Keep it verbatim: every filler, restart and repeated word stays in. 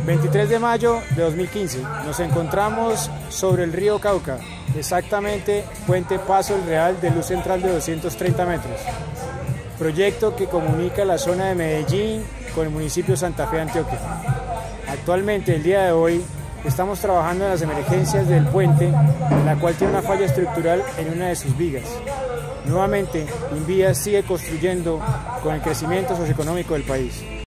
veintitrés de mayo de dos mil quince, nos encontramos sobre el río Cauca, exactamente Puente Paso el Real de luz central de doscientos treinta metros. Proyecto que comunica la zona de Medellín con el municipio de Santa Fe, Antioquia. Actualmente, el día de hoy, estamos trabajando en las emergencias del puente, la cual tiene una falla estructural en una de sus vigas. Nuevamente, Invías sigue construyendo con el crecimiento socioeconómico del país.